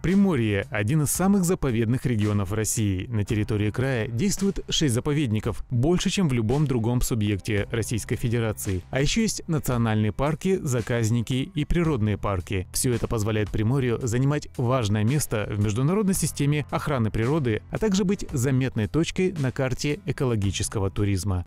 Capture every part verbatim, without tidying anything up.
Приморье – один из самых заповедных регионов России. На территории края действует шесть заповедников, больше, чем в любом другом субъекте Российской Федерации. А еще есть национальные парки, заказники и природные парки. Все это позволяет Приморью занимать важное место в международной системе охраны природы, а также быть заметной точкой на карте экологического туризма.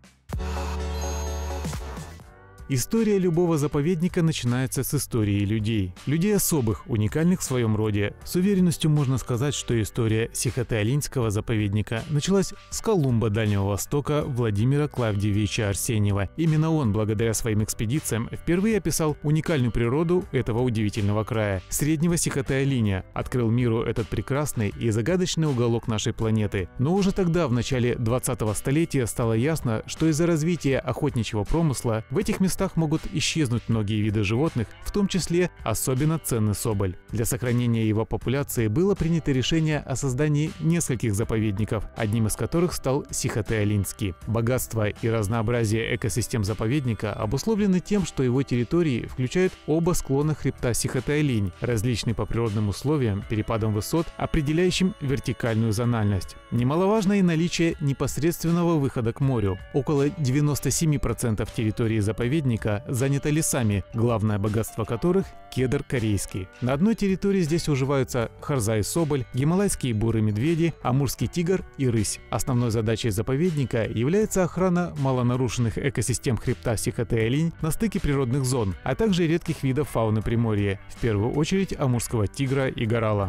История любого заповедника начинается с истории людей. Людей особых, уникальных в своем роде. С уверенностью можно сказать, что история Сихотэ-Алинского заповедника началась с Колумба Дальнего Востока Владимира Клавдиевича Арсеньева. Именно он, благодаря своим экспедициям, впервые описал уникальную природу этого удивительного края – Среднего Сихотэ-Алиня, открыл миру этот прекрасный и загадочный уголок нашей планеты. Но уже тогда, в начале двадцатого столетия, стало ясно, что из-за развития охотничьего промысла в этих местах могут исчезнуть многие виды животных, в том числе особенно ценный соболь. Для сохранения его популяции было принято решение о создании нескольких заповедников, одним из которых стал Сихотэ-Алинский. Богатство и разнообразие экосистем заповедника обусловлены тем, что его территории включают оба склона хребта Сихотэ-Алинь, различные по природным условиям, перепадам высот, определяющим вертикальную зональность. Немаловажно и наличие непосредственного выхода к морю. Около девяноста семи процентов территории заповедника занято лесами, главное богатство которых – кедр корейский. На одной территории здесь уживаются харза и соболь, гималайские бурые медведи, амурский тигр и рысь. Основной задачей заповедника является охрана малонарушенных экосистем хребта Сихотэ-Алинь на стыке природных зон, а также редких видов фауны Приморья, в первую очередь амурского тигра и горала.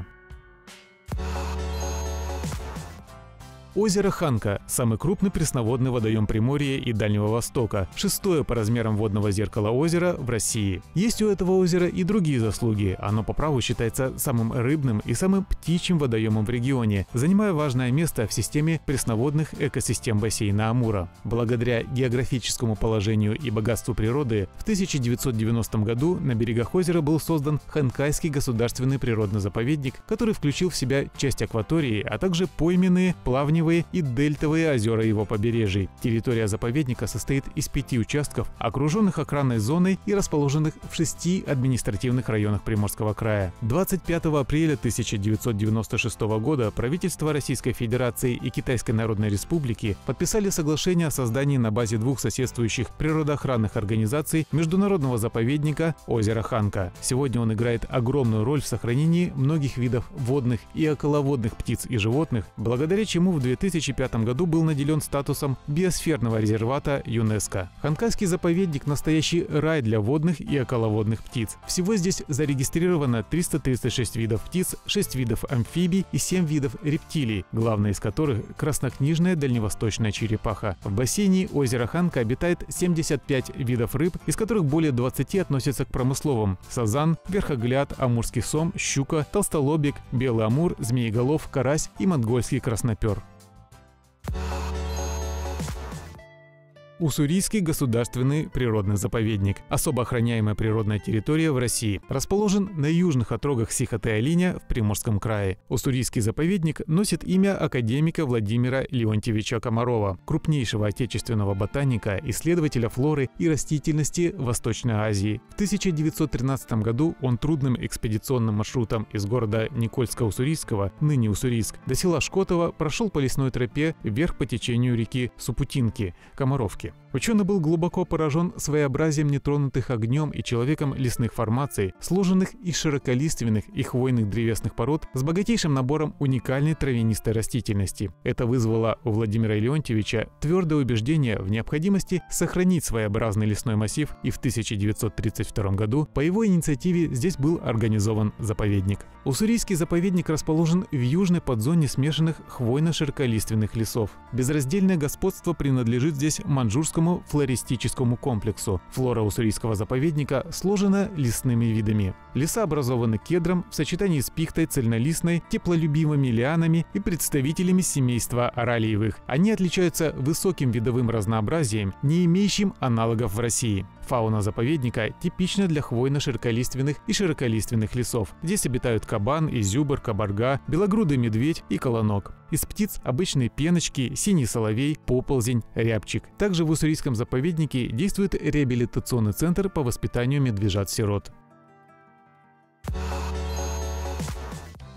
Озеро Ханка – самый крупный пресноводный водоем Приморья и Дальнего Востока, шестое по размерам водного зеркала озера в России. Есть у этого озера и другие заслуги. Оно по праву считается самым рыбным и самым птичьим водоемом в регионе, занимая важное место в системе пресноводных экосистем бассейна Амура. Благодаря географическому положению и богатству природы в тысяча девятьсот девяностом году на берегах озера был создан Ханкайский государственный природный заповедник, который включил в себя часть акватории, а также пойменные, плавневые и дельтовые озера его побережий. Территория заповедника состоит из пяти участков, окруженных охранной зоной и расположенных в шести административных районах Приморского края. двадцать пятого апреля тысяча девятьсот девяносто шестого года правительство Российской Федерации и Китайской Народной Республики подписали соглашение о создании на базе двух соседствующих природоохранных организаций международного заповедника озера Ханка. Сегодня он играет огромную роль в сохранении многих видов водных и околоводных птиц и животных, благодаря чему в две тысячи пятом году был наделен статусом биосферного резервата ЮНЕСКО. Ханкайский заповедник – настоящий рай для водных и околоводных птиц. Всего здесь зарегистрировано триста тридцать шесть видов птиц, шесть видов амфибий и семь видов рептилий, главная из которых – краснокнижная дальневосточная черепаха. В бассейне озера Ханка обитает семьдесят пять видов рыб, из которых более двадцати относятся к промысловым – сазан, верхогляд, амурский сом, щука, толстолобик, белый амур, змееголов, карась и монгольский краснопер. Уссурийский государственный природный заповедник – особо охраняемая природная территория в России. Расположен на южных отрогах Сихотэ-Алиня в Приморском крае. Уссурийский заповедник носит имя академика Владимира Леонтьевича Комарова, крупнейшего отечественного ботаника, исследователя флоры и растительности Восточной Азии. В тысяча девятьсот тринадцатом году он трудным экспедиционным маршрутом из города Никольска-Уссурийского, ныне Уссурийск, до села Шкотово прошел по лесной тропе вверх по течению реки Супутинки – Комаровки. Ученый был глубоко поражен своеобразием нетронутых огнем и человеком лесных формаций, сложенных из широколиственных и хвойных древесных пород с богатейшим набором уникальной травянистой растительности. Это вызвало у Владимира Леонтьевича твердое убеждение в необходимости сохранить своеобразный лесной массив, и в тысяча девятьсот тридцать втором году по его инициативе здесь был организован заповедник. Уссурийский заповедник расположен в южной подзоне смешанных хвойно-широколиственных лесов. Безраздельное господство принадлежит здесь маньчжурскому флористическому комплексу. Флора уссурийского заповедника сложена лесными видами. Леса образованы кедром в сочетании с пихтой цельнолистной, теплолюбивыми лианами и представителями семейства оралиевых. Они отличаются высоким видовым разнообразием, не имеющим аналогов в России. Фауна заповедника типична для хвойно-широколиственных и широколиственных лесов. Здесь обитают кабан, изюбр, кабарга, белогрудый медведь и колонок. Из птиц обычные пеночки, синий соловей, поползень, рябчик. Также в Уссурийском заповеднике действует реабилитационный центр по воспитанию медвежат-сирот.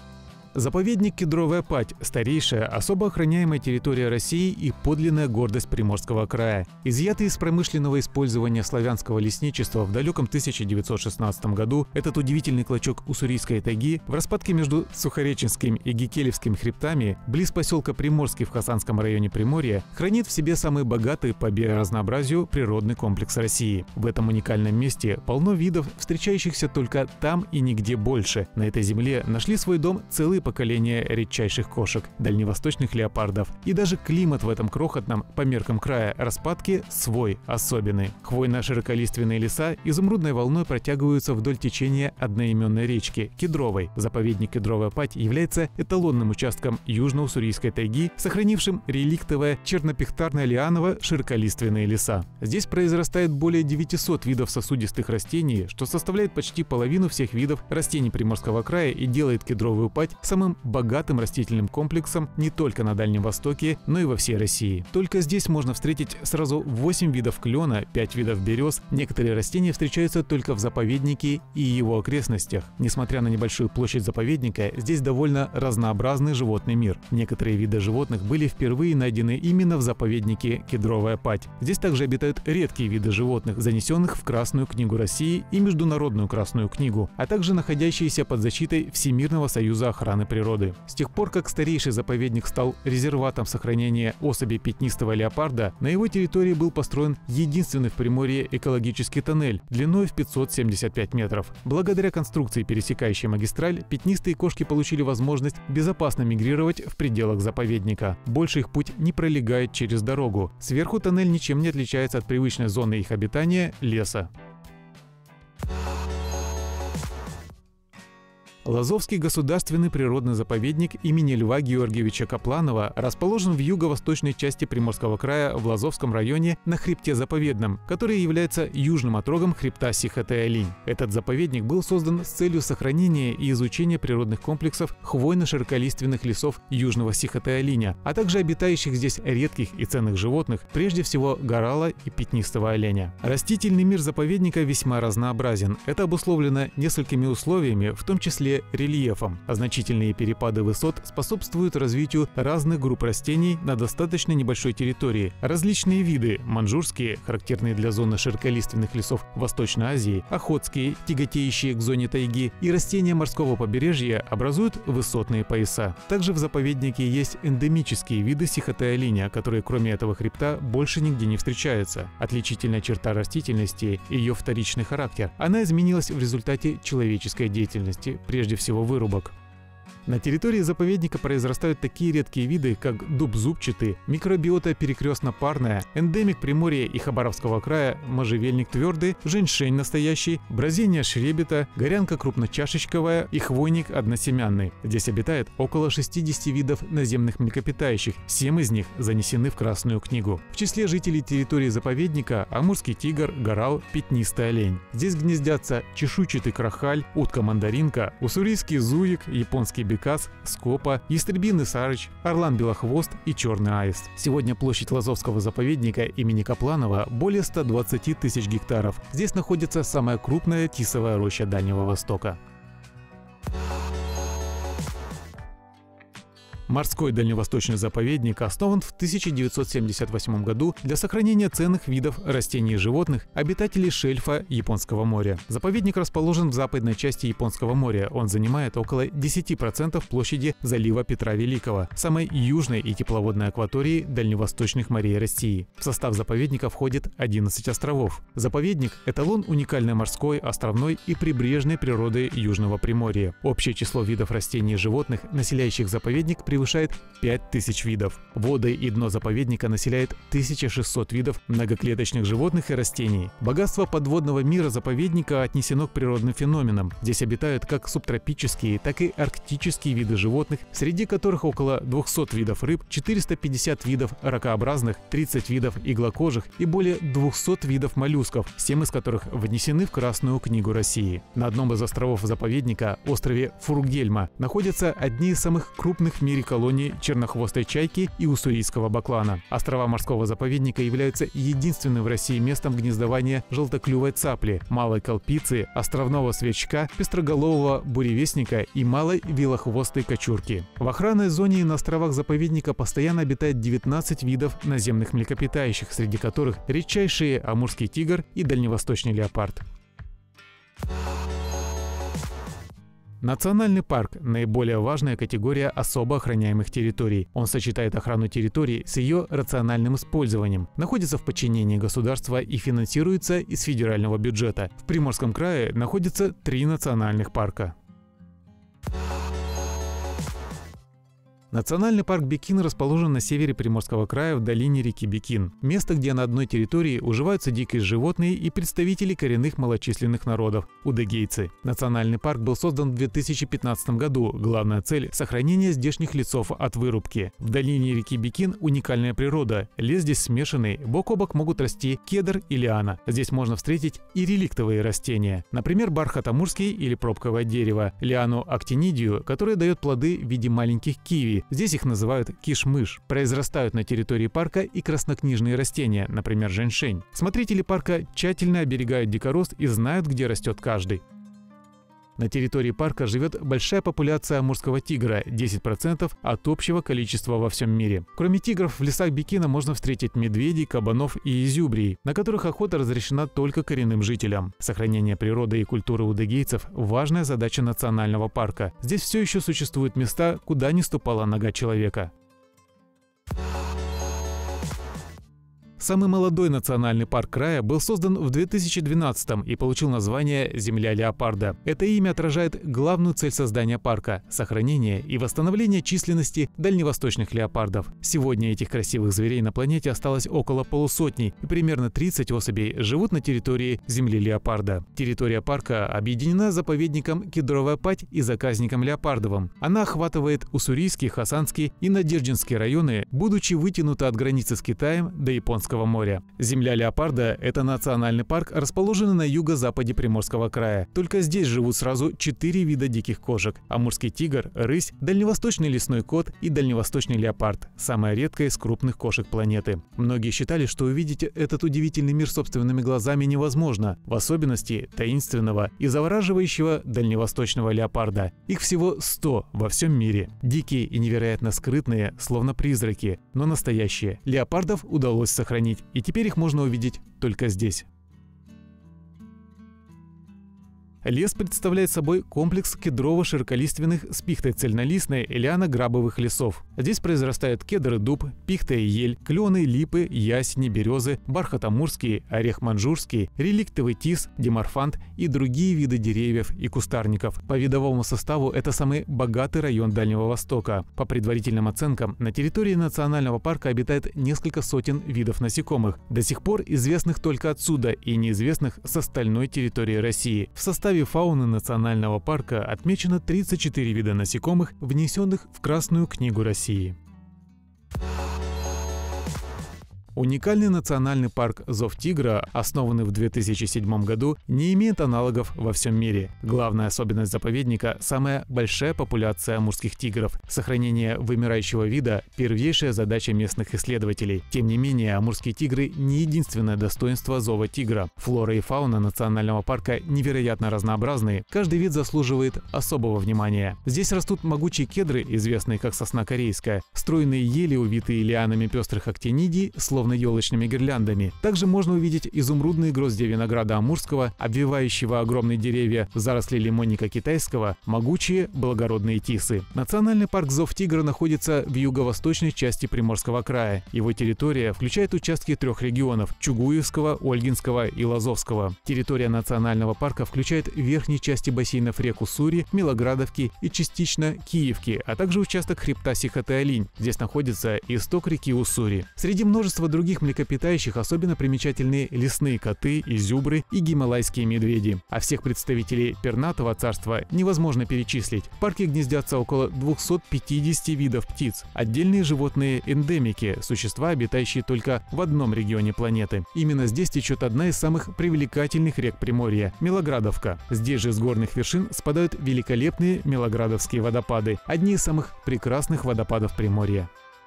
Заповедник Кедровая Падь – старейшая, особо охраняемая территория России и подлинная гордость Приморского края. Изъятый из промышленного использования славянского лесничества в далеком тысяча девятьсот шестнадцатом году, этот удивительный клочок уссурийской тайги в распадке между Сухореченским и Гикелевским хребтами, близ поселка Приморский в Хасанском районе Приморья, хранит в себе самый богатый по биоразнообразию природный комплекс России. В этом уникальном месте полно видов, встречающихся только там и нигде больше. На этой земле нашли свой дом целые поколения редчайших кошек, дальневосточных леопардов. И даже климат в этом крохотном, по меркам края, распадке свой, особенный. Хвойно-широколиственные леса изумрудной волной протягиваются вдоль течения одноименной речки – Кедровой. Заповедник Кедровая Падь является эталонным участком южно-уссурийской тайги, сохранившим реликтовое чернопихтарно-лианово-широколиственные леса. Здесь произрастает более девятисот видов сосудистых растений, что составляет почти половину всех видов растений Приморского края и делает Кедровую Падь самым богатым растительным комплексом не только на Дальнем Востоке, но и во всей России. Только здесь можно встретить сразу восемь видов клена, пять видов берез. Некоторые растения встречаются только в заповеднике и его окрестностях. Несмотря на небольшую площадь заповедника, здесь довольно разнообразный животный мир. Некоторые виды животных были впервые найдены именно в заповеднике Кедровая Падь. Здесь также обитают редкие виды животных, занесенных в Красную книгу России и Международную Красную книгу, а также находящиеся под защитой Всемирного союза охраны природы. С тех пор, как старейший заповедник стал резерватом сохранения особей пятнистого леопарда, на его территории был построен единственный в Приморье экологический тоннель длиной в пятьсот семьдесят пять метров. Благодаря конструкции, пересекающей магистраль, пятнистые кошки получили возможность безопасно мигрировать в пределах заповедника. Больше их путь не пролегает через дорогу. Сверху тоннель ничем не отличается от привычной зоны их обитания – леса. Лазовский государственный природный заповедник имени Льва Георгиевича Капланова расположен в юго-восточной части Приморского края в Лазовском районе на хребте Заповедном, который является южным отрогом хребта Сихотэ-Алинь. Этот заповедник был создан с целью сохранения и изучения природных комплексов хвойно-широколиственных лесов южного Сихотэ-Алиня, а также обитающих здесь редких и ценных животных, прежде всего горала и пятнистого оленя. Растительный мир заповедника весьма разнообразен. Это обусловлено несколькими условиями, в том числе рельефом, а значительные перепады высот способствуют развитию разных групп растений на достаточно небольшой территории. Различные виды – маньчжурские, характерные для зоны широколиственных лесов Восточной Азии, охотские, тяготеющие к зоне тайги, и растения морского побережья образуют высотные пояса. Также в заповеднике есть эндемические виды Сихотэ-Алиня, которые кроме этого хребта больше нигде не встречаются. Отличительная черта растительности – ее вторичный характер. Она изменилась в результате человеческой деятельности, прежде всего вырубок. На территории заповедника произрастают такие редкие виды, как дуб зубчатый, микробиота перекрестно-парная, эндемик Приморья и Хабаровского края, можжевельник твердый, женьшень настоящий, бразиния шребета, горянка крупночашечковая и хвойник односемянный. Здесь обитает около шестидесяти видов наземных млекопитающих, семь из них занесены в Красную книгу. В числе жителей территории заповедника амурский тигр, горал, пятнистый олень. Здесь гнездятся чешуйчатый крахаль, утка-мандаринка, уссурийский зуик, японский бекас, скопа, ястребиный сарыч, орлан-белохвост и черный аист. Сегодня площадь Лазовского заповедника имени Капланова более ста двадцати тысяч гектаров. Здесь находится самая крупная тисовая роща Дальнего Востока. Морской дальневосточный заповедник основан в тысяча девятьсот семьдесят восьмом году для сохранения ценных видов растений и животных, обитателей шельфа Японского моря. Заповедник расположен в западной части Японского моря. Он занимает около десяти процентов площади залива Петра Великого, самой южной и тепловодной акватории дальневосточных морей России. В состав заповедника входит одиннадцать островов. Заповедник – эталон уникальной морской, островной и прибрежной природы Южного Приморья. Общее число видов растений и животных, населяющих заповедник, превышает пять тысяч видов. Воды и дно заповедника населяет тысяча шестьсот видов многоклеточных животных и растений. Богатство подводного мира заповедника отнесено к природным феноменам. Здесь обитают как субтропические, так и арктические виды животных, среди которых около двухсот видов рыб, четырёхсот пятидесяти видов ракообразных, тридцати видов иглокожих и более двухсот видов моллюсков, семь из которых внесены в Красную книгу России. На одном из островов заповедника, острове Фургельма, находятся одни из самых крупных в мире колонии чернохвостой чайки и уссурийского баклана. Острова морского заповедника являются единственным в России местом гнездования желтоклювой цапли, малой колпицы, островного сверчка, пестроголового буревестника и малой вилохвостой кочурки. В охранной зоне на островах заповедника постоянно обитает девятнадцать видов наземных млекопитающих, среди которых редчайшие амурский тигр и дальневосточный леопард. Национальный парк – наиболее важная категория особо охраняемых территорий. Он сочетает охрану территории с ее рациональным использованием, находится в подчинении государства и финансируется из федерального бюджета. В Приморском крае находится три национальных парка. Национальный парк Бекин расположен на севере Приморского края в долине реки Бекин. Место, где на одной территории уживаются дикие животные и представители коренных малочисленных народов – удыгейцы. Национальный парк был создан в две тысячи пятнадцатом году. Главная цель – сохранение здешних лесов от вырубки. В долине реки Бекин уникальная природа. Лес здесь смешанный, бок о бок могут расти кедр и лиана. Здесь можно встретить и реликтовые растения. Например, бархат амурский или пробковое дерево, лиану актинидию, которая дает плоды в виде маленьких киви. Здесь их называют киш-мыш. Произрастают на территории парка и краснокнижные растения, например, женьшень. Смотрители парка тщательно оберегают дикорост и знают, где растет каждый. На территории парка живет большая популяция амурского тигра – десять процентов от общего количества во всем мире. Кроме тигров, в лесах Бекина можно встретить медведей, кабанов и изюбрий, на которых охота разрешена только коренным жителям. Сохранение природы и культуры удыгейцев – важная задача национального парка. Здесь все еще существуют места, куда не ступала нога человека. Самый молодой национальный парк края был создан в две тысячи двенадцатом и получил название «Земля леопарда». Это имя отражает главную цель создания парка – сохранение и восстановление численности дальневосточных леопардов. Сегодня этих красивых зверей на планете осталось около полусотни, и примерно тридцать особей живут на территории земли леопарда. Территория парка объединена заповедником Кедровая Падь и заказником Леопардовым. Она охватывает Уссурийский, Хасанский и Надеждинский районы, будучи вытянута от границы с Китаем до Японского моря. Земля леопарда – это национальный парк, расположенный на юго-западе Приморского края. Только здесь живут сразу четыре вида диких кошек – амурский тигр, рысь, дальневосточный лесной кот и дальневосточный леопард – самая редкая из крупных кошек планеты. Многие считали, что увидеть этот удивительный мир собственными глазами невозможно, в особенности таинственного и завораживающего дальневосточного леопарда. Их всего сто во всем мире. Дикие и невероятно скрытные, словно призраки, но настоящие. Леопардов удалось сохранить. И теперь их можно увидеть только здесь. Лес представляет собой комплекс кедрово-широколиственных с пихтой цельнолистной и лиано-грабовых лесов. Здесь произрастают кедр и дуб, пихта и ель, клены, липы, ясени, березы, бархат амурский, орех манжурский, реликтовый тис, диморфант и другие виды деревьев и кустарников. По видовому составу это самый богатый район Дальнего Востока. По предварительным оценкам, на территории национального парка обитает несколько сотен видов насекомых, до сих пор известных только отсюда и неизвестных с остальной территории России. В составе В составе фауны национального парка отмечено тридцать четыре вида насекомых, внесенных в Красную книгу России. Уникальный национальный парк «Зов тигра», основанный в две тысячи седьмом году, не имеет аналогов во всем мире. Главная особенность заповедника – самая большая популяция амурских тигров. Сохранение вымирающего вида – первейшая задача местных исследователей. Тем не менее, амурские тигры – не единственное достоинство зова тигра. Флора и фауна национального парка невероятно разнообразны. Каждый вид заслуживает особого внимания. Здесь растут могучие кедры, известные как сосна корейская, стройные ели, увитые лианами пестрых актинидий, словно елочными гирляндами. Также можно увидеть изумрудные гроздья винограда амурского, обвивающего огромные деревья, заросли лимонника китайского, могучие благородные тисы. Национальный парк «Зов тигра» находится в юго-восточной части Приморского края. Его территория включает участки трех регионов – Чугуевского, Ольгинского и Лазовского. Территория национального парка включает верхние части бассейнов рек Уссури, Милоградовки и частично Киевки, а также участок хребта Сихотэ-Алинь. Здесь находится исток реки Уссури. Среди множества Среди других млекопитающих особенно примечательны лесные коты, изюбры и гималайские медведи. А всех представителей пернатого царства невозможно перечислить. В парке гнездятся около двухсот пятидесяти видов птиц. Отдельные животные – эндемики, существа, обитающие только в одном регионе планеты. Именно здесь течет одна из самых привлекательных рек Приморья – Милоградовка. Здесь же с горных вершин спадают великолепные Милоградовские водопады – одни из самых прекрасных водопадов Приморья.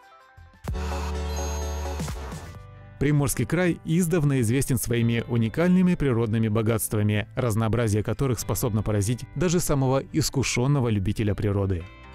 Приморский край издавна известен своими уникальными природными богатствами, разнообразие которых способно поразить даже самого искушенного любителя природы.